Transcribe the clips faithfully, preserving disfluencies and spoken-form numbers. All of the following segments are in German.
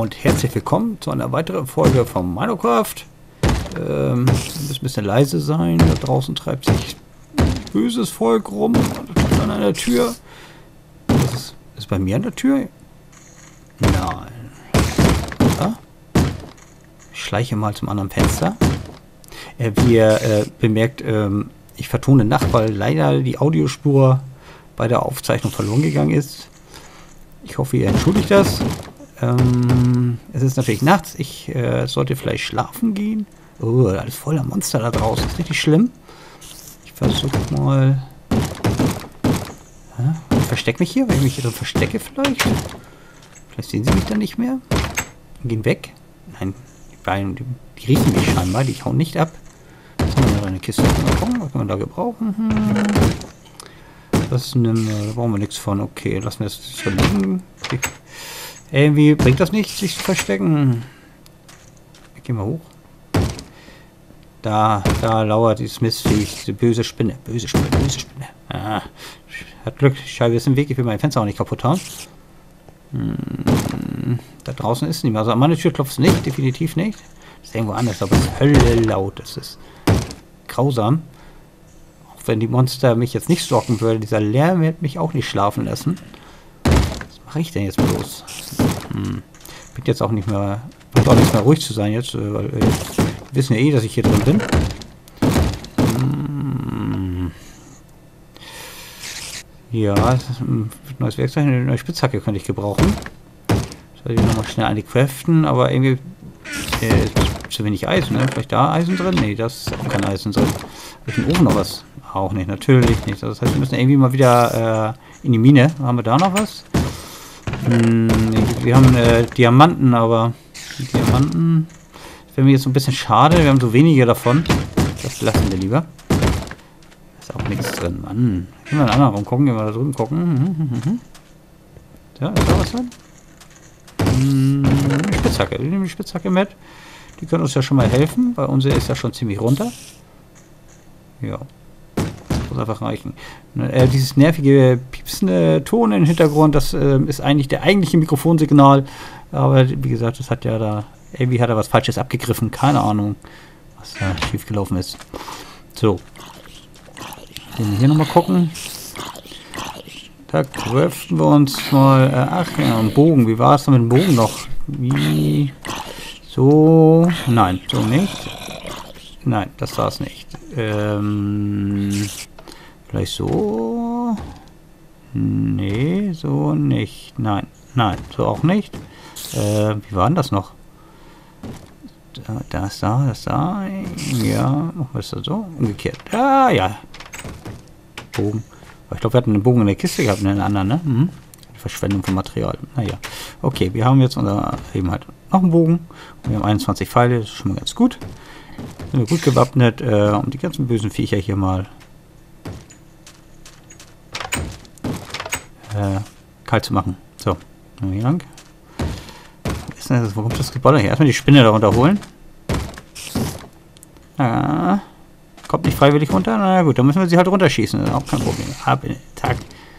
und herzlich willkommen zu einer weiteren Folge von Minecraft. Ähm, wir müssen ein bisschen leise sein. Da draußen treibt sich böses Volk rum. Da klopft an einer Tür. Das ist, ist bei mir an der Tür? Nein. Ja? Ich schleiche mal zum anderen Fenster. Äh, wie ihr äh, bemerkt, ähm, ich vertone Nacht, weil leider die Audiospur bei der Aufzeichnung verloren gegangen ist. Ich hoffe, ihr entschuldigt das. Ähm, es ist natürlich nachts. Ich äh, sollte vielleicht schlafen gehen. Oh, alles voller Monster da draußen. Das ist richtig schlimm. Ich versuche mal... Ja, ich verstecke mich hier, wenn ich mich hier drin verstecke vielleicht. Vielleicht sehen sie mich dann nicht mehr. Gehen weg. Nein, die beiden, die, die riechen mich scheinbar. Die hauen nicht ab. Was haben wir da? Eine Kiste. Mal gucken, was kann man da gebrauchen? Hm. Das nehmen wir, da brauchen wir nichts von. Okay, lassen wir das so liegen. Okay. Irgendwie bringt das nicht, sich zu verstecken. Gehen wir hoch. Da, da lauert dieses Mistviech, diese böse Spinne. Böse Spinne, böse Spinne. Ah, hat Glück, die Scheibe ist im Weg, ich will mein Fenster auch nicht kaputt haben. Hm, da draußen ist niemand. Also an meine Tür klopft es nicht, definitiv nicht. Das ist irgendwo anders, aber es ist Hölle laut. Das ist grausam. Wenn die Monster mich jetzt nicht stalken würden, dieser Lärm wird mich auch nicht schlafen lassen. Was mache ich denn jetzt bloß? Hm. Bin jetzt auch nicht mehr, wird auch nicht mehr ruhig zu sein jetzt, weil äh, die wissen ja eh, dass ich hier drin bin. Hm. Ja, das ist ein neues Werkzeug, eine neue Spitzhacke könnte ich gebrauchen. Soll ich nochmal schnell eine craften, aber irgendwie äh, zu wenig Eisen, ne? Vielleicht da Eisen drin? Ne, da ist auch kein Eisen drin. Habe ich im Ofen noch was? Auch nicht, natürlich nicht. Das heißt, wir müssen irgendwie mal wieder äh, in die Mine. Haben wir da noch was? Hm, nee, wir haben äh, Diamanten, aber die Diamanten wäre mir jetzt so ein bisschen schade. Wir haben so wenige davon. Das lassen wir lieber. Ist auch nichts drin. Mann. Gehen wir in einen anderen Raum gucken. Gehen wir da drüben gucken. Ja, ist da was drin? Hm, eine Spitzhacke. Wir nehmen die Spitzhacke mit. Die können uns ja schon mal helfen, weil unsere ist ja schon ziemlich runter. Ja. Einfach reichen. Äh, dieses nervige, piepsende Ton im Hintergrund, das äh, ist eigentlich der eigentliche Mikrofonsignal. Aber wie gesagt, das hat ja da, irgendwie hat er was Falsches abgegriffen. Keine Ahnung, was da schief gelaufen ist. So. Hier nochmal gucken. Da craften wir uns mal. Äh, ach ja, ein Bogen. Wie war es denn mit dem Bogen noch? Wie? So. Nein, so nicht. Nein, das war es nicht. Ähm. Vielleicht so. Nee, so nicht. Nein, nein, so auch nicht. Äh, wie war denn das noch? Da, das da, das da. Ja, machen wir es so. Umgekehrt. Ah, ja. Bogen. Aber ich glaube, wir hatten einen Bogen in der Kiste gehabt, in einer anderen, ne? Mhm. Verschwendung von Material. Naja. Okay, wir haben jetzt unser eben halt noch einen Bogen. Und wir haben einundzwanzig Pfeile, das ist schon mal ganz gut. Sind wir gut gewappnet, äh, um die ganzen bösen Viecher hier mal Äh, kalt zu machen. So, hier lang. Wo ist denn das? Wo kommt das Gebäude her? Erstmal die Spinne darunter holen. Ah, kommt nicht freiwillig runter? Na gut, dann müssen wir sie halt runterschießen. Das ist auch kein Problem. Ab in den Tag.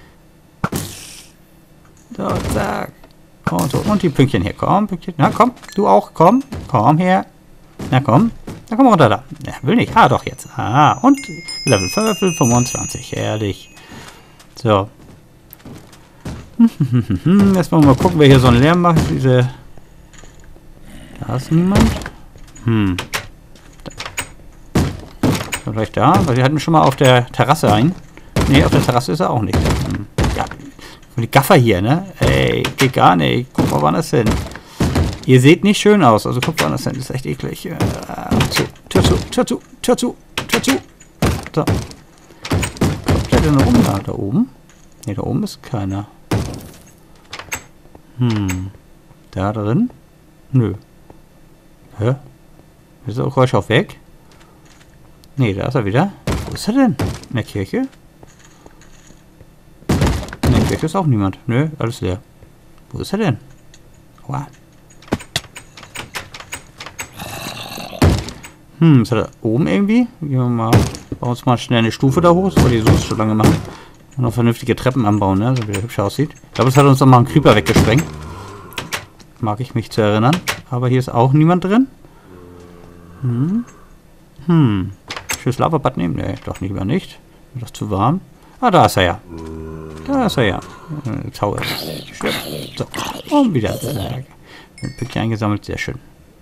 So, zack. Komm, so. Und die Pünktchen hier. Komm, Pünktchen. Na komm, du auch. Komm, komm her. Na komm. Na komm runter da. Ja, will nicht. Ah, doch jetzt. Ah, und Level fünfundzwanzig. Herrlich. So. Jetzt wollen wir mal gucken, wer hier so einen Lärm macht. Diese. Da ist niemand. Hm. Da. Vielleicht da, weil wir hatten schon mal auf der Terrasse ein. Ne, auf der Terrasse ist er auch nicht. Hm. Ja. Die Gaffer hier, ne? Ey, geht gar nicht. Guck mal, woanders hin. Ihr seht nicht schön aus. Also guck woanders hin. Das ist echt eklig. Äh, zu. Tür zu, Tür zu, Tür zu, Tür zu. So. Was bleibt denn da oben? Da, da oben? Ne, da oben ist keiner. Hm. Da drin? Nö. Hä? Ist der Geräusch auch weg? Nee, da ist er wieder. Wo ist er denn? In der Kirche? In der Kirche ist auch niemand. Nö, alles leer. Wo ist er denn? Wow. Hm, ist er da oben irgendwie? Gehen wir mal. Bauen uns mal schnell eine Stufe da hoch. Das wollte ich so lange machen. Und noch vernünftige Treppen anbauen, ne? So wie der hübsch aussieht. Ich glaube, es hat uns noch mal ein Creeper weggesprengt. Mag ich mich zu erinnern. Aber hier ist auch niemand drin. Hm. Hm. Schönes Lavabad nehmen? Nee, doch lieber nicht. Ist doch zu warm. Ah, da ist er ja. Da ist er ja. Äh, Tau ist. So. Und wieder. Äh, Pünktchen eingesammelt. Sehr schön.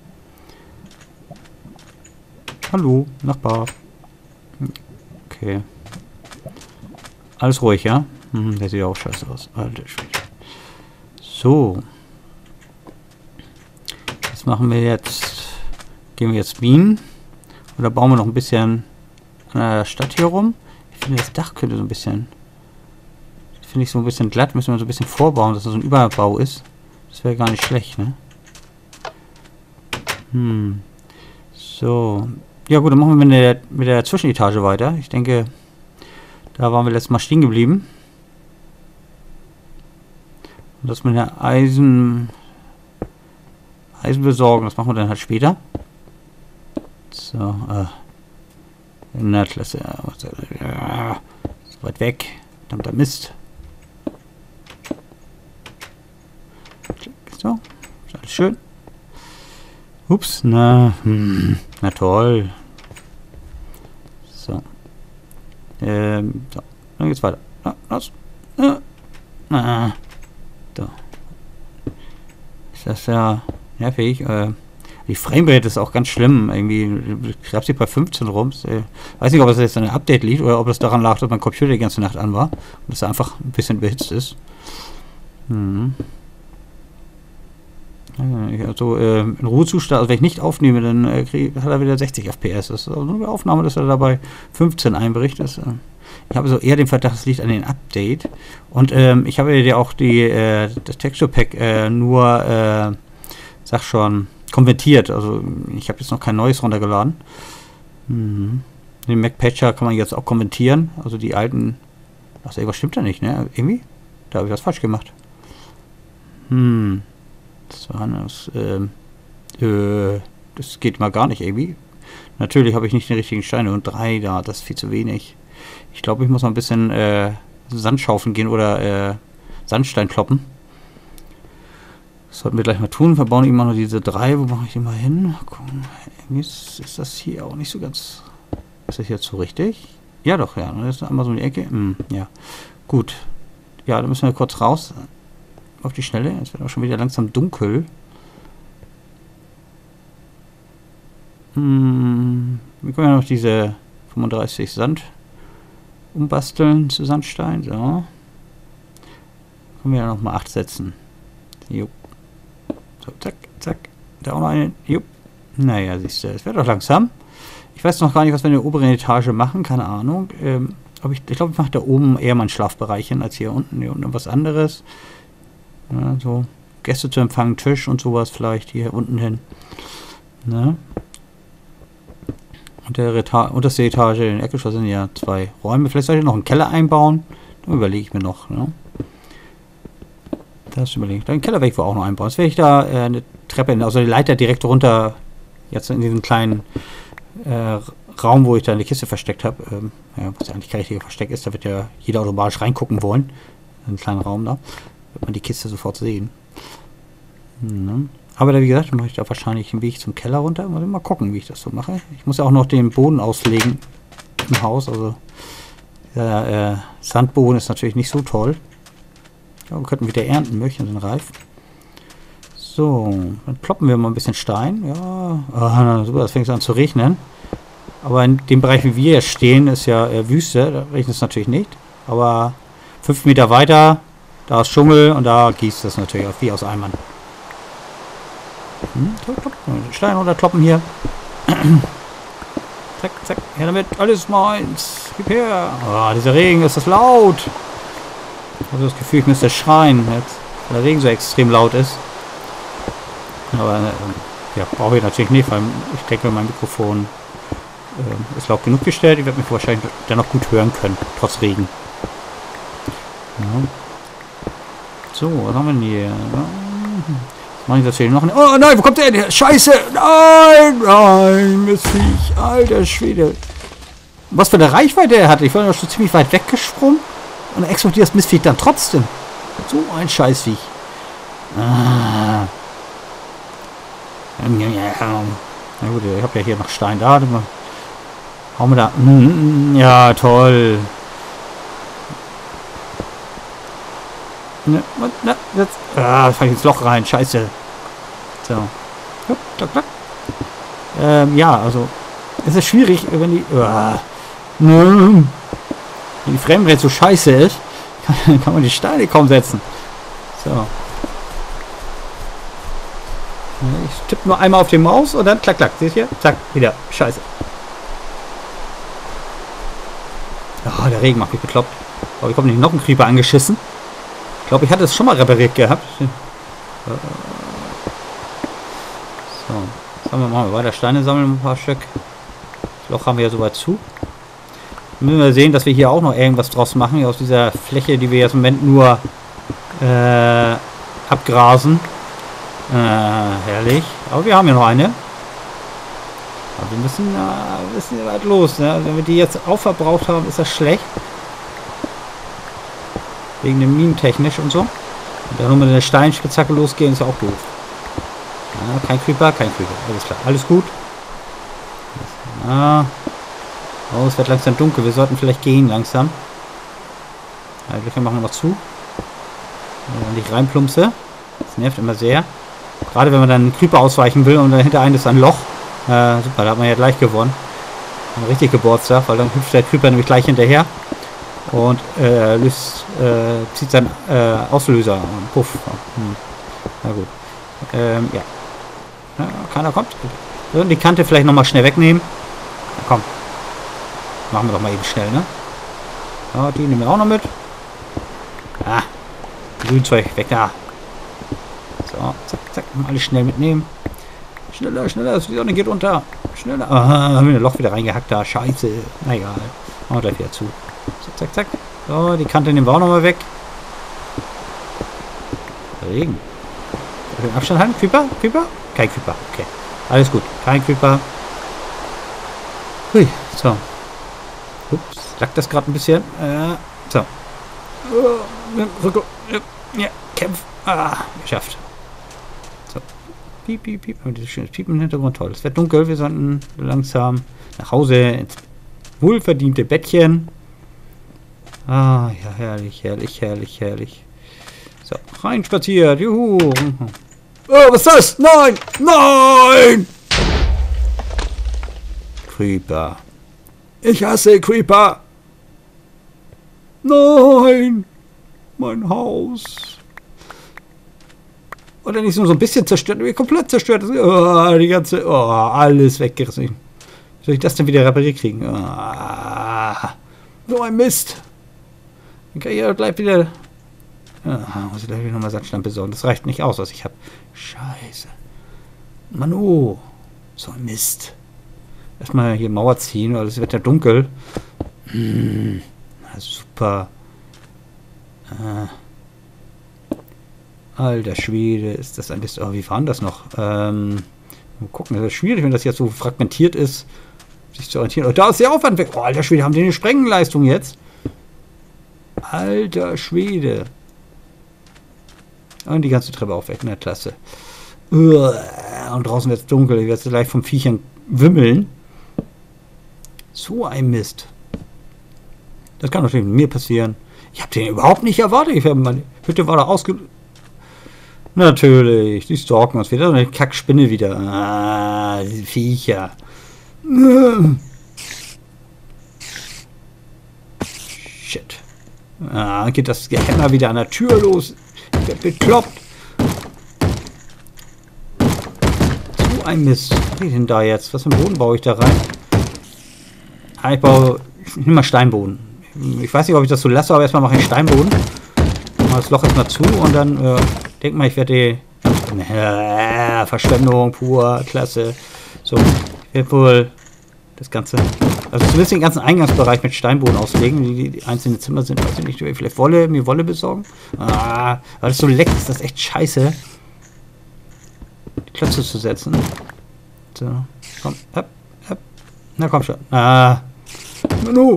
Hallo, Nachbar. Okay. Alles ruhig, ja? Hm, der sieht auch scheiße aus. Alter Schwede. So. Was machen wir jetzt? Gehen wir jetzt Bienen? Oder bauen wir noch ein bisschen an der Stadt hier rum? Ich finde, das Dach könnte so ein bisschen... Finde ich so ein bisschen glatt. Müssen wir so ein bisschen vorbauen, dass das so ein Überbau ist. Das wäre gar nicht schlecht, ne? Hm. So. Ja gut, dann machen wir mit der, mit der Zwischenetage weiter. Ich denke, da waren wir letztes Mal stehen geblieben. Und das mit der Eisen... Eisen besorgen, das machen wir dann halt später. So, äh... Na, klasse. Ja, ist weit weg. Verdammter Mist. So, ist alles schön. Ups, na, hm, na toll. So. Ähm, so. Dann geht's weiter. Na, los. Na, na. So. Ist das ja nervig? Äh, die Framerate ist auch ganz schlimm. Irgendwie schreibt sie bei fünfzehn rum. Äh, weiß nicht, ob das jetzt an einem Update liegt oder ob es daran lag, dass mein Computer die ganze Nacht an war. Und dass er einfach ein bisschen behitzt ist. Hm. Also äh, in Ruhezustand, also wenn ich nicht aufnehme, dann äh, krieg, hat er wieder sechzig F P S. Das ist also nur eine Aufnahme, dass er dabei fünfzehn einbricht. Das, äh, ich habe so eher den Verdacht, es liegt an den Update. Und ähm, ich habe ja auch die, äh, das Texture Pack äh, nur, äh, sag schon, konvertiert. Also ich habe jetzt noch kein neues runtergeladen. Mhm. Den Mac Patcher kann man jetzt auch konvertieren. Also die alten. Ach, irgendwas stimmt da nicht, ne? Irgendwie? Da habe ich was falsch gemacht. Hm. Das war das, ähm, äh, das geht mal gar nicht irgendwie. Natürlich habe ich nicht den richtigen Stein und drei da, das ist viel zu wenig. Ich glaube, ich muss mal ein bisschen äh, Sand schaufeln gehen oder äh, Sandstein kloppen. Das sollten wir gleich mal tun. Wir bauen immer noch diese drei. Wo mache ich die mal hin? Gucken. Irgendwie ist, ist das hier auch nicht so ganz... Ist das jetzt so richtig? Ja doch, ja. Das ist einmal so in die Ecke. Hm, ja, gut. Ja, da müssen wir kurz raus. Auf die Schnelle. Jetzt wird auch schon wieder langsam dunkel. Hm, wir können ja noch diese fünfunddreißig Sand umbasteln zu Sandstein. So. Können wir ja noch mal acht setzen. Jo. So, zack, zack. Da auch noch eine. Jo. Naja, siehst du, es wird doch langsam. Ich weiß noch gar nicht, was wir in der oberen Etage machen. Keine Ahnung. Ähm, ob ich ich glaube, ich mache da oben eher meinen Schlafbereich hin, als hier unten. Hier unten was anderes. Ja, so Gäste zu empfangen, Tisch und sowas vielleicht hier unten hin. Ne? Und der Reta unterste Etage, in der Ecke sind ja zwei Räume. Vielleicht sollte ich noch einen Keller einbauen. Da überlege ich mir noch. Ne? Das überlege ich. Den Keller werde ich wohl auch noch einbauen. Jetzt werde ich da äh, eine Treppe, also die Leiter direkt runter, jetzt in diesen kleinen äh, Raum, wo ich da eine Kiste versteckt habe. Ähm, ja, was eigentlich kein richtiger Versteck ist, da wird ja jeder automatisch reingucken wollen. Einen kleinen Raum da. Wird man die Kiste sofort sehen. Ne? Aber da, wie gesagt, mache ich da wahrscheinlich einen Weg zum Keller runter. Mal gucken, wie ich das so mache. Ich muss ja auch noch den Boden auslegen im Haus. Also der äh, Sandboden ist natürlich nicht so toll. Ja, wir könnten wieder ernten. Möhrchen sind reif. So, dann ploppen wir mal ein bisschen Stein. Ja, ah, super, das fängt an zu regnen. Aber in dem Bereich, wie wir jetzt stehen, ist ja äh, Wüste. Da regnet es natürlich nicht. Aber fünf Meter weiter, da ist Dschungel und da gießt es natürlich auch wie aus Eimern. Hm, Stein runterkloppen hier. Zack, zack, her damit. Alles meins. Gib her. Oh, dieser Regen, ist das laut. Ich habe das Gefühl, ich müsste schreien jetzt, weil der Regen so extrem laut ist. Aber äh, ja, brauche ich natürlich nicht, weil ich denke, mein Mikrofon äh, ist laut genug gestellt. Ich werde mich wahrscheinlich dann noch gut hören können, trotz Regen. Ja. So, was haben wir denn hier? Was mache ich das hier noch? Oh nein, wo kommt der denn? Scheiße! Nein! Nein, Mistviech! Alter Schwede! Was für eine Reichweite er hatte. Ich war ja schon ziemlich weit weggesprungen und dann explodiert das Mistviech dann trotzdem. So ein Scheißviech. Ah. Na gut, ich habe ja hier noch Stein da. Hauen wir da. Ja, toll. Ne, ne, jetzt. Ah, falle ich ins Loch rein. Scheiße. So. Ja, klack, klack. Ähm, ja, also. Es ist schwierig, wenn die. Uh, wenn die Framerate so scheiße ist, kann, kann man die Steine kaum setzen. So. Ich tippe nur einmal auf die Maus und dann klack, klack. Seht ihr? Zack, wieder. Scheiße. Oh, der Regen macht mich bekloppt. Aber ich habe nicht noch einen Creeper angeschissen. Ich glaube, ich hatte es schon mal repariert gehabt. So, sagen wir mal weiter Steine sammeln, ein paar Stück. Das Loch haben wir ja soweit zu. Dann müssen wir sehen, dass wir hier auch noch irgendwas draus machen, aus dieser Fläche, die wir jetzt im Moment nur äh, abgrasen. Äh, herrlich. Aber wir haben ja noch eine. Aber wir müssen, äh, müssen weit los. Ne? Also wenn wir die jetzt aufverbraucht haben, ist das schlecht. Wegen dem Minentechnisch und so. Und dann nur mit der Steinspitzhacke losgehen, ist auch doof. Ja, kein Creeper, kein Creeper. Alles klar. Alles gut. Ah. Oh, es wird langsam dunkel. Wir sollten vielleicht gehen langsam. Ja, die Löcher machen wir noch zu. Wenn ich reinplumpse. Das nervt immer sehr. Gerade wenn man dann einen Creeper ausweichen will und dahinter einen ist ein Loch. Äh, super, da hat man ja gleich gewonnen. Ein richtig Geburtstag, weil dann hüpft der Creeper nämlich gleich hinterher. Und äh, löst, äh, zieht seinen äh, Auslöser und puff. Hm. Na gut. Ähm, ja. ja. Keiner kommt. Und die Kante vielleicht nochmal schnell wegnehmen. Na, komm. Machen wir doch mal eben schnell, ne? Ja, die nehmen wir auch noch mit. Ah. Grünzeug weg da. So, zack, zack. Alles schnell mitnehmen. Schneller, schneller. Die Sonne geht unter. Schneller. Aha, haben wir ein Loch wieder reingehackt da. Scheiße. Na egal. Machen wir gleich wieder zu. So, zack, zack. So, die Kante nehmen wir auch nochmal weg. Regen. Den Abstand halten. Creeper? Creeper? Kein Creeper. Okay. Alles gut. Kein Creeper. Hui. So. Ups. Lag das gerade ein bisschen. Äh, so. Ja, kämpf. Ah, geschafft. So. Piep, piep, piep. Und dieses schöne Piepen im Hintergrund. Toll. Es wird dunkel. Wir sollten langsam nach Hause ins wohlverdiente Bettchen. Ah, ja, herrlich, herrlich, herrlich, herrlich. So, rein spaziert. Juhu. Oh, was ist das? Nein! Nein! Creeper. Ich hasse Creeper. Nein! Mein Haus. Oder nicht nur so ein bisschen zerstört, wie komplett zerstört. Oh, die ganze... Oh, alles weggerissen. Wie soll ich das denn wieder repariert kriegen? Oh, so ein Mist. Okay, ja, bleibt wieder... Ah, muss ich gleich nochmal Sandstein besorgen. Das reicht nicht aus, was ich habe. Scheiße. Mann, oh. So ein Mist. Erstmal hier Mauer ziehen, weil es wird ja dunkel. Hm. Na, super. Ah. Alter Schwede, ist das ein bisschen... Oh, wie war denn das noch? Ähm, mal gucken, das ist schwierig, wenn das jetzt so fragmentiert ist, sich zu orientieren. Oh, da ist der Aufwand weg. Oh, alter Schwede, haben die eine Sprengleistung jetzt? Alter Schwede. Und die ganze Treppe auch weg, na klasse. Und draußen wird es dunkel, ich werde gleich vom Viechern wimmeln. So ein Mist. Das kann natürlich mit mir passieren. Ich habe den überhaupt nicht erwartet. Ich habe meine Hütte war da ausge... Natürlich, die stalken uns wieder. Eine Kackspinne wieder. Ah, diese Viecher. Shit. Ah, geht das Gehämmer wieder an der Tür los. Ich werde bekloppt. So ein Mist. Was geht denn da jetzt? Was für einen Boden baue ich da rein? Ah, ich baue... Ich nehme mal Steinboden. Ich weiß nicht, ob ich das so lasse, aber erstmal mache ich Steinboden. Mal das Loch erstmal zu und dann... Äh, denk mal, ich werde die... Äh, Verschwendung pur. Klasse. So. Ich werde wohl... Das Ganze... Also zumindest den ganzen Eingangsbereich mit Steinboden auslegen, wie die, die einzelnen Zimmer sind. Weiß ich nicht, vielleicht Wolle, mir Wolle besorgen. Ah, weil das so leck ist, das echt scheiße. Die Klötze zu setzen. So, komm, hopp, hopp. Na komm schon. Ah, Manu.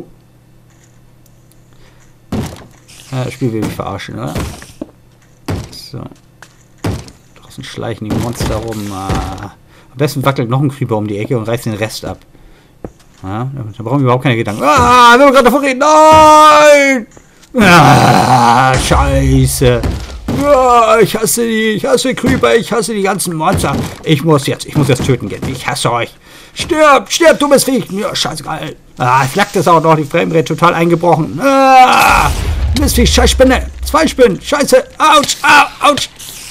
Ah, das Spiel will mich verarschen, oder? So. Draußen schleichen die Monster rum. Ah. Am besten wackelt noch ein Creeper um die Ecke und reißt den Rest ab. Ja, da brauchen wir überhaupt keine Gedanken. Ah, wir haben gerade davon reden. Nein! Ah, scheiße. Ah, ich hasse die, ich hasse Creeper, ich hasse die ganzen Monster. Ich muss jetzt, ich muss jetzt töten gehen. Ich hasse euch. Stirb, stirb, du bist Viech. Ja, scheißegal. Ah, ich lag das auch noch, die Framerate total eingebrochen. Ah, Mistviech, scheiß Spinne. Zwei Spinnen, scheiße. Autsch, au, autsch.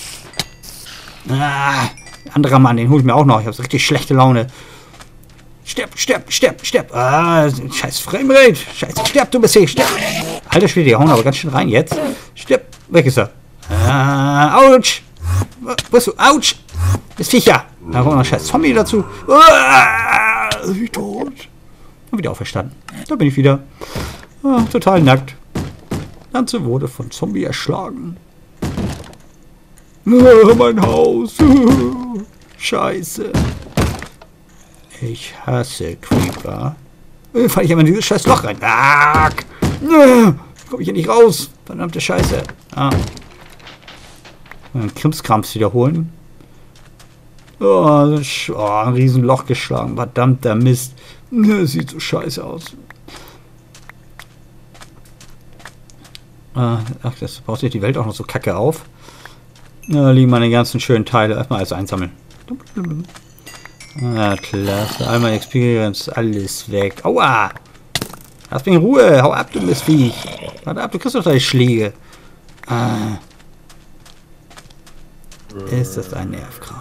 Ah, anderer Mann, den hole ich mir auch noch. Ich habe so richtig schlechte Laune. Stirb, stirb, stirb, stirb. Ah, scheiß Framerate. Scheiße, stirb, du bist Viech, stirb. Alter Schwede, die hauen aber ganz schön rein jetzt. Stirb, weg ist er. Ah, autsch. Wo bist du? Autsch. Das Viecher. Da kommt noch ein scheiß Zombie dazu. Ah, ich tot. Und wieder auferstanden. Da bin ich wieder. Ah, total nackt. Ganze wurde von Zombie erschlagen. Ah, mein Haus. Scheiße. Ich hasse Creeper. Äh, fall ich aber in dieses scheiß Loch rein. Ah, komme ich hier nicht raus. Verdammte Scheiße. Ah. Krimskrams wiederholen. Oh, oh, ein riesen Loch geschlagen. Verdammter Mist. Das sieht so scheiße aus. Ah, ach, das baut sich die Welt auch noch so kacke auf. Da liegen meine ganzen schönen Teile. Erstmal alles einsammeln. Ah, klasse. Einmal Experience. Alles weg. Aua! Lass mich in Ruhe. Hau ab, du Mistviech. Warte ab, du kriegst doch deine Schläge. Ah. Ist das ein Nervkram.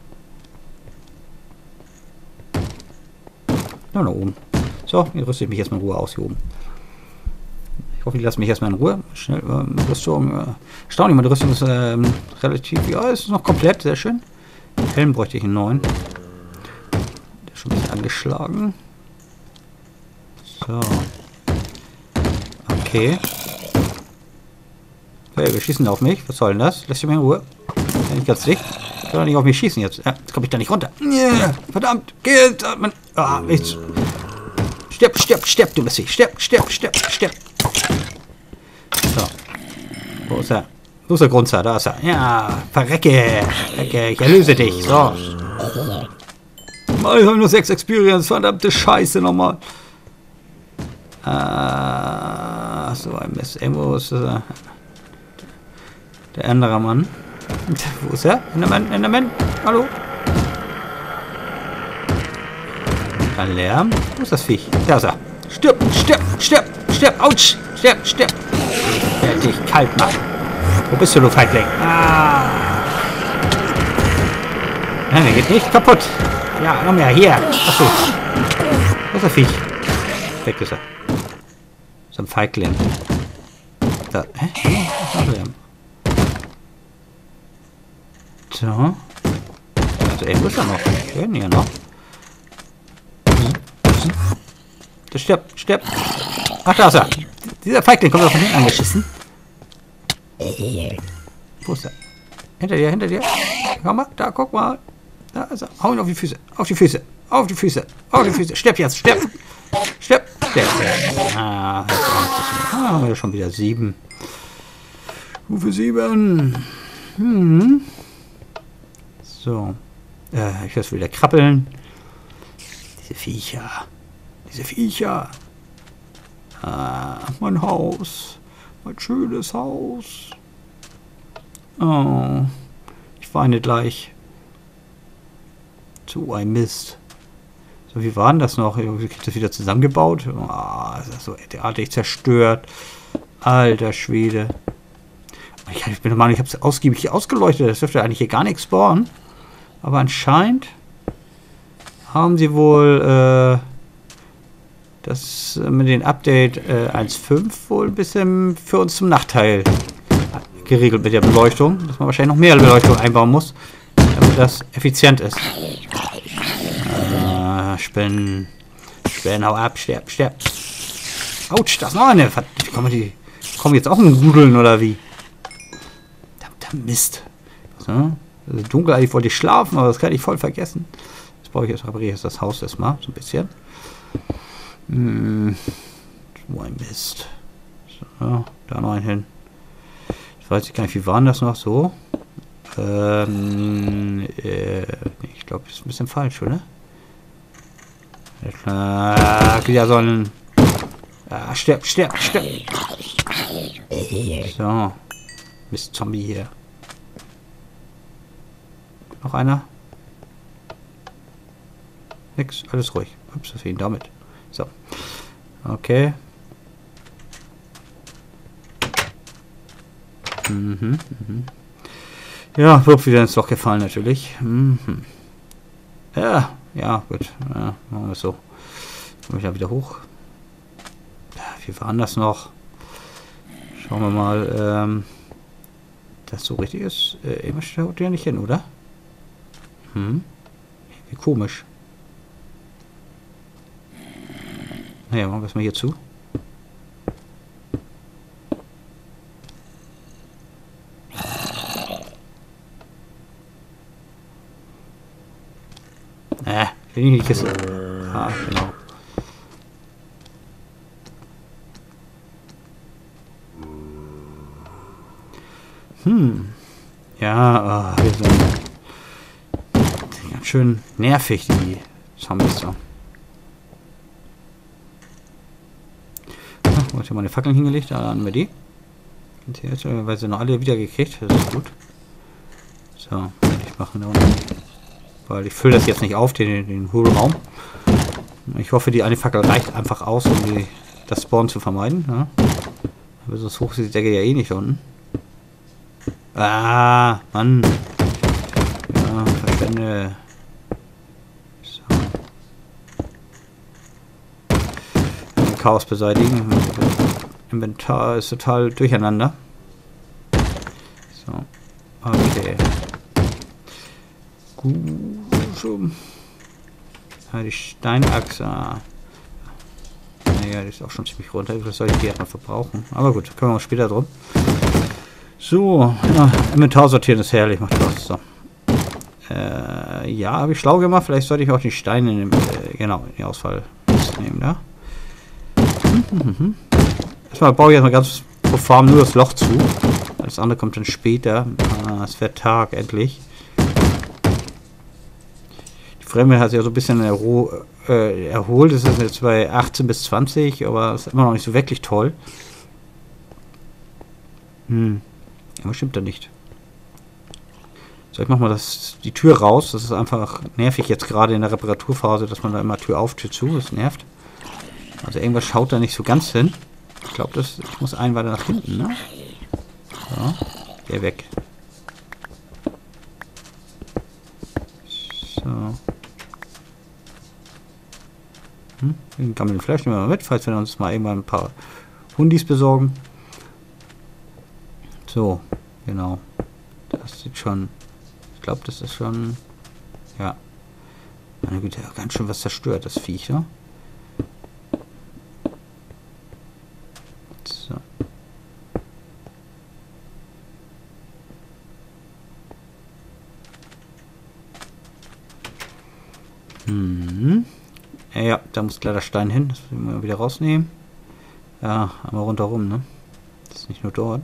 Na, nach oben. So, jetzt rüste ich mich erstmal in Ruhe aus hier oben. Ich hoffe, die lassen mich erstmal in Ruhe. Schnell, ähm, Rüstung. Äh, erstaunlich, meine Rüstung ist ähm, relativ. Ja, ist noch komplett, sehr schön. Helm bräuchte ich einen neuen. Der ist schon ein bisschen angeschlagen. So. Okay. Okay, wir schießen auf mich. Was soll denn das? Lässt du mich in Ruhe? Ja, nicht ganz dicht. Ich soll doch nicht auf mich schießen jetzt. Ja, jetzt komme ich da nicht runter. Yeah, verdammt. Geht. Man, ah, nichts. Stirb, stirb, stirb, du bist ich. Stirb, stirb, stirb, stirb. So. Wo ist er? Wo ist der Grunzer? Da ist er. Ja, verrecke. Verrecke. Ich erlöse dich. So. Ich habe nur sechs Experience. Verdammte Scheiße nochmal. Ah, so ein Mist. Irgendwo ist er. Der andere Mann. Wo ist er? Enderman, Enderman? Hallo? Ein Lärm. Wo ist das Viech? Da ist er. Stirb, stirb, stirb, stirb. Autsch. Stirb, stirb. Ich werde dich kalt machen. Wo bist du, du Feigling? Ah. Nein, der geht nicht kaputt. Ja, noch mehr. Hier. Achso. Wo ist das Viech? Weg ist er. So ein Feigling. Da. Hä? Was ist das denn? So. Also, ey, wo ist er noch? Wir hören hier noch. Der stirbt, stirbt. Ach, da ist er. Dieser Feigling kommt doch von hinten angeschissen. Wo ist er? Hinter dir, hinter dir. Komm mal, da, guck mal. Da ist er. Hau ihn auf die Füße. Auf die Füße. Auf die Füße. Auf die Füße. Stirb jetzt, stirb. Stirb. Stirb. Ah, ah, haben wir schon wieder sieben. Stufe sieben. Hm. So. Äh, ich werde wieder krabbeln. Diese Viecher. Diese Viecher. Ah, mein Haus. Mein schönes Haus. Oh. Ich weine gleich. So ein Mist. So, wie war denn das noch? Wie kriegt das wieder zusammengebaut? Ah, oh, das ist so derartig zerstört. Alter Schwede. Ich, ich bin der Meinung, ich habe es ausgiebig ausgeleuchtet. Das dürfte eigentlich hier gar nichts spawnen. Aber anscheinend haben sie wohl äh, das mit dem Update äh, eins Punkt fünf wohl ein bisschen für uns zum Nachteil geregelt mit der Beleuchtung. Dass man wahrscheinlich noch mehr Beleuchtung einbauen muss, damit das effizient ist. Ah, Spinnen. Spinnen, hau ab, sterb, sterb. Autsch, das ist noch eine. Wie kommen die? Kommen jetzt auch in Rudeln oder wie? Verdammter Mist. So. Also dunkel, eigentlich wollte ich schlafen, aber das kann ich voll vergessen. Jetzt brauche ich jetzt, repariere ich das Haus erstmal, so ein bisschen. Hm. So ein Mist. So, da noch ein hin. Ich weiß ich gar nicht, wie waren das noch so? Ähm, äh, ich glaube, das ist ein bisschen falsch, oder? Ja, wieder so ein... Ah, stirb, stirb, stirb! So. Mist, Zombie hier. Noch einer? Nix, alles ruhig. Ups, was für ihn damit? So. Okay. Mhm, mhm. Ja, wird wieder ins Loch gefallen natürlich. Mhm. Ja, ja, gut. Ja, machen wir es so. Komme ich da wieder hoch. Ja, wie war das noch? Schauen wir mal, ähm, das so richtig ist. Äh, immer schaut der nicht hin, oder? Hm. Wie komisch. Naja, machen wir es mal hier zu. Äh, will ich nicht Kiste. Ah, genau. Hm. Ja, oh, wir sind ganz schön nervig, die Zombies so. Ach, wo hat hier meine Fackeln hingelegt? Da haben wir die. Und hier jetzt, weil sie noch alle wieder gekriegt. Das ist gut. So, ich mache da unten. Weil ich fülle das jetzt nicht auf, den, den Hohlraum. Ich hoffe, die eine Fackel reicht einfach aus, um die, das Spawn zu vermeiden. Ja. Aber sonst hoch ist die Decke ja eh nicht da unten. Ah, Mann. Ja, Verschwende. So. Chaos beseitigen. Inventar ist total durcheinander. So. Okay. Gut. Ja, die Steinachse. Naja, die ist auch schon ziemlich runter. Das soll ich die erstmal verbrauchen. Aber gut, können wir mal später drum. So, ja, Inventar sortieren ist herrlich, macht Spaß. So. Äh, ja, habe ich schlau gemacht. Vielleicht sollte ich auch die Steine nehmen. Äh, genau, in die Auswahl nehmen, ja. Hm, hm, hm. Erstmal baue ich jetzt mal ganz profan nur das Loch zu. Das andere kommt dann später. Ah, es wird Tag, endlich. Die Frame hat sich ja so ein bisschen erho äh, erholt. Es ist jetzt bei achtzehn bis zwanzig, aber es ist immer noch nicht so wirklich toll. Hm. Aber stimmt da nicht. So, ich mach mal das, die Tür raus. Das ist einfach nervig jetzt gerade in der Reparaturphase, dass man da immer Tür auf, Tür zu. Das nervt. Also irgendwas schaut da nicht so ganz hin. Ich glaube, das ich muss einen weiter nach hinten, ne? So, der weg. So. Hm, den gammeln Fleisch nehmen wir mal mit, falls wir uns mal irgendwann ein paar Hundis besorgen. So, genau. Das sieht schon... Ich glaube, das ist schon... Ja. Meine Güte, ganz schön was zerstört, das Viech, ne? So. Hm. Ja, da muss leider Stein hin. Das müssen wir wieder rausnehmen. Ja, einmal rundherum, ne? Das ist nicht nur dort.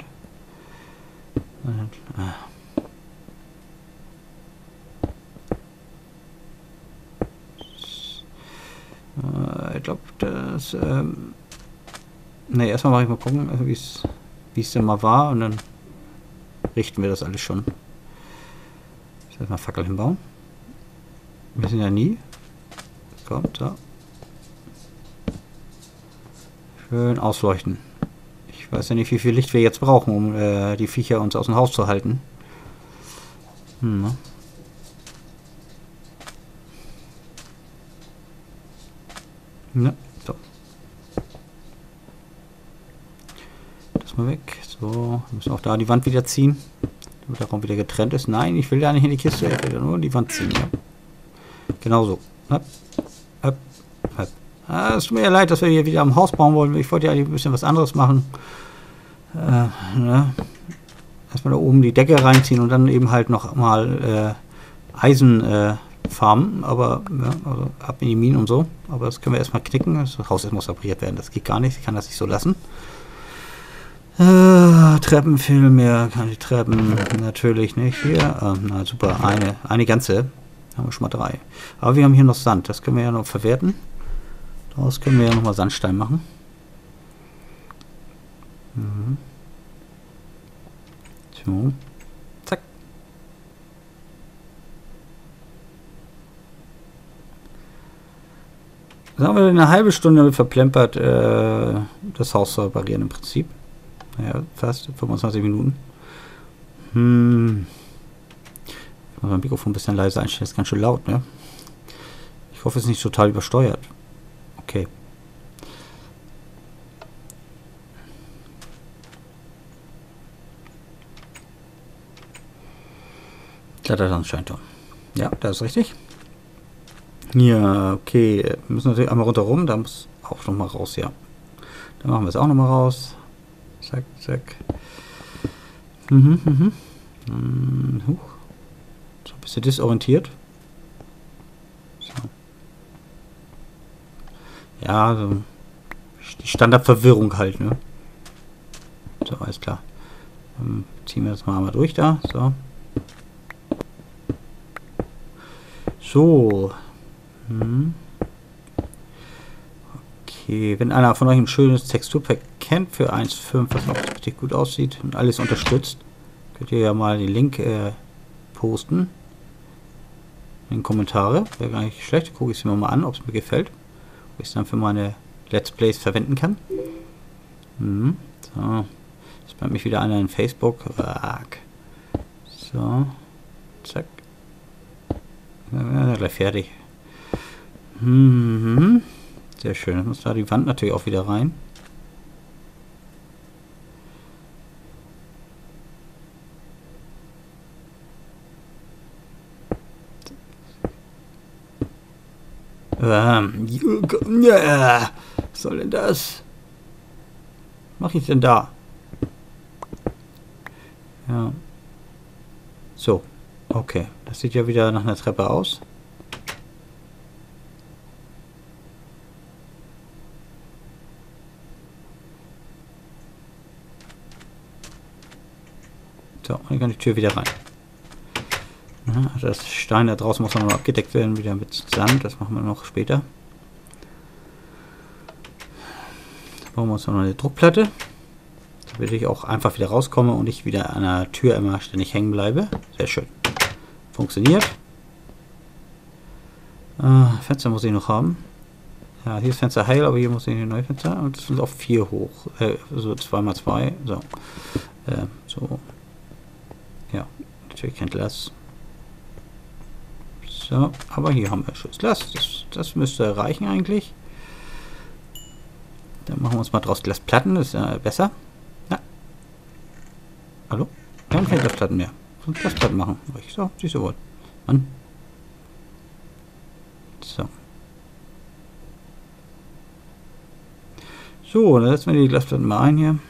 Ich glaube, das... Ähm ne, erstmal mache ich mal gucken, also wie es wie es denn mal war und dann richten wir das alles schon. Ich werde mal Fackel hinbauen. Wir sind ja nie. Kommt, da. Schön ausleuchten. Ich weiß ja nicht, wie viel Licht wir jetzt brauchen, um äh, die Viecher uns aus dem Haus zu halten. Hm, ne? Ne, so. Das mal weg. So, wir müssen auch da die Wand wieder ziehen, damit der Raum wieder getrennt ist. Nein, ich will da nicht in die Kiste, ich will da nur die Wand ziehen. Ja. Genau so. Hopp, hopp, hopp. Ah, es tut mir ja leid, dass wir hier wieder am Haus bauen wollen. Ich wollte ja ein bisschen was anderes machen. Äh, ne? Erstmal da oben die Decke reinziehen und dann eben halt noch mal äh, Eisen äh, farmen. Aber, ja, also ab in die Minen und so. Aber das können wir erstmal knicken. Das Haus muss repariert werden. Das geht gar nicht. Ich kann das nicht so lassen. Äh, Treppenfilm, ja, kann die Treppen natürlich nicht. Hier, äh, na super, eine, eine ganze. Da haben wir schon mal drei. Aber wir haben hier noch Sand. Das können wir ja noch verwerten. Daraus können wir ja nochmal Sandstein machen. Mhm. So. Zack. Dann haben wir eine halbe Stunde verplempert, äh, das Haus zu reparieren im Prinzip. Ja, fast fünfundzwanzig Minuten. Hm. Ich muss mein Mikrofon ein bisschen leiser einstellen, das ist ganz schön laut, ne? Ich hoffe, es ist nicht total übersteuert. Okay. Klettersandsteinturm. Ja, das ist richtig. Ja, okay. Wir müssen natürlich einmal rundherum, da muss auch noch mal raus, ja. Dann machen wir es auch noch mal raus. Zack, zack. Mhm, mhm. Mhm. Huch. So ein bisschen disorientiert. So. Ja, so die Standardverwirrung halt, ne? So, alles klar. Dann ziehen wir das mal einmal durch da. So. So. Hm. Okay, wenn einer von euch ein schönes Texturpack kennt für eins Punkt fünf, was auch richtig gut aussieht und alles unterstützt, könnt ihr ja mal den Link äh, posten in den Kommentare. Wäre gar nicht schlecht. Gucke ich es mir mal an, ob es mir gefällt. Ob ich es dann für meine Let's Plays verwenden kann. Hm. So. Jetzt bleibt mich wieder einer in Facebook. So. Zack. Ja, gleich fertig. Mhm. Sehr schön. Dann muss da die Wand natürlich auch wieder rein. Ähm. Ja. Was soll denn das? Was mache ich denn da? Ja. So. Okay. Das sieht ja wieder nach einer Treppe aus. So, dann kann die Tür wieder rein. Ja, das Stein da draußen muss noch abgedeckt werden, wieder mit Sand. Das machen wir noch später. Dann bauen wir uns noch eine Druckplatte, damit ich auch einfach wieder rauskomme und nicht wieder an der Tür immer ständig hängen bleibe. Sehr schön. Funktioniert. Äh, Fenster muss ich noch haben. Ja, hier ist Fenster heil, aber hier muss ich ein neues Fenster. Und das sind auf vier hoch. Äh, so zwei mal zwei. So. Äh, so. Ja, natürlich kein Glas. So, aber hier haben wir schon Glas. Das, das müsste reichen eigentlich. Dann machen wir uns mal draus Glasplatten. Das ist äh, besser. Ja. Hallo? Wir haben keine Glasplatten mehr. Wir müssen Glasplatten machen. So, siehst du wohl. Mann. So. So, dann setzen wir die Glasplatten mal ein hier.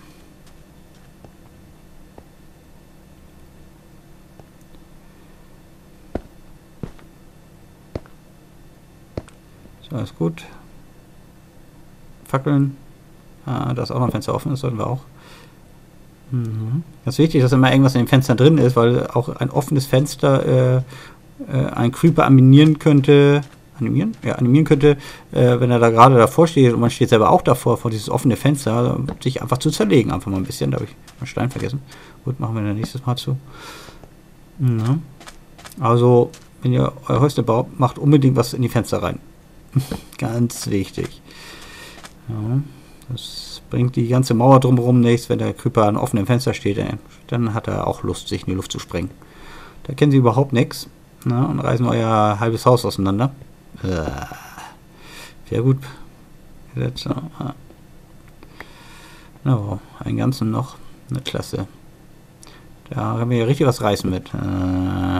So, ist gut. Fackeln. Ah, da ist auch noch ein Fenster offen, das sollten wir auch. Mhm. Das ist wichtig, dass immer irgendwas in dem Fenster drin ist, weil auch ein offenes Fenster äh, äh, einen Creeper animieren könnte. Animieren? Ja, animieren könnte, äh, wenn er da gerade davor steht und man steht selber auch davor, vor dieses offene Fenster, sich einfach zu zerlegen. Einfach mal ein bisschen. Da habe ich einen Stein vergessen. Gut, machen wir dann nächstes Mal zu. Mhm. Also, wenn ihr euer Häusle baut, macht unbedingt was in die Fenster rein. Ganz wichtig. Ja, das bringt die ganze Mauer drumherum nichts, wenn der Creeper an offenem Fenster steht. Dann hat er auch Lust, sich in die Luft zu sprengen. Da kennen sie überhaupt nichts. Na, und reißen euer halbes Haus auseinander. Sehr gut. Jetzt, no, einen ganzen noch. Eine Klasse. Da haben wir ja richtig was reißen mit. Äh, haben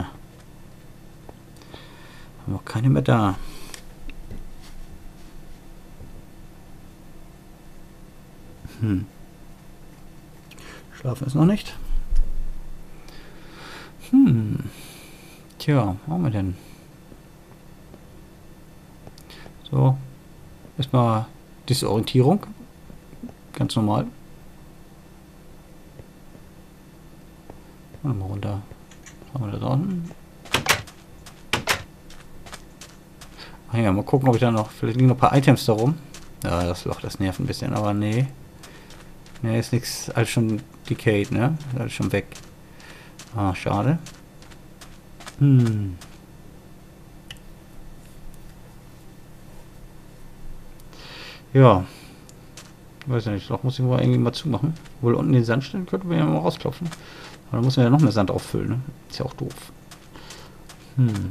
wir keine mehr da. Hm. Schlafen ist noch nicht. Hm. Tja, was haben wir denn? So. Erstmal Disorientierung. Ganz normal. Mal runter. Was haben wir da draußen? Ach ja, mal gucken, ob ich da noch... Vielleicht liegen noch ein paar Items da rum. Ja, das Loch, das nervt ein bisschen, aber nee. Nee, ist nichts, alles schon decayed, ne? Alles schon weg. Ah, schade. Hm. Ja. Weiß ja nicht, das Loch muss ich wohl irgendwie mal zumachen. Wohl unten den Sandstein könnten wir ja mal rausklopfen. Aber dann muss man ja noch mehr Sand auffüllen, ne? Ist ja auch doof. Hm.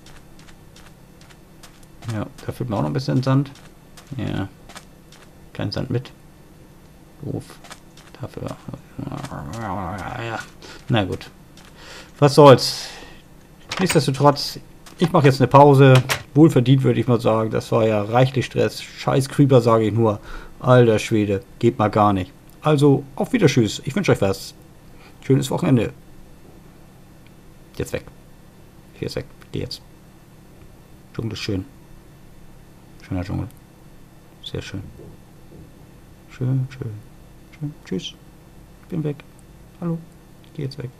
Ja, da füllt man auch noch ein bisschen Sand. Ja. Kein Sand mit. Doof. Dafür. Ja. Na gut. Was soll's. Nichtsdestotrotz, ich mache jetzt eine Pause. Wohlverdient, würde ich mal sagen. Das war ja reichlich Stress. Scheiß Creeper, sage ich nur. Alter Schwede. Geht mal gar nicht. Also, auf Wiedersehen. Ich wünsche euch was. Schönes Wochenende. Jetzt weg. Hier ist weg. Geh jetzt. Dschungel ist schön. Schöner Dschungel. Sehr schön. Schön, schön. Schön. Tschüss. Ich bin weg. Hallo. Ich geh jetzt weg.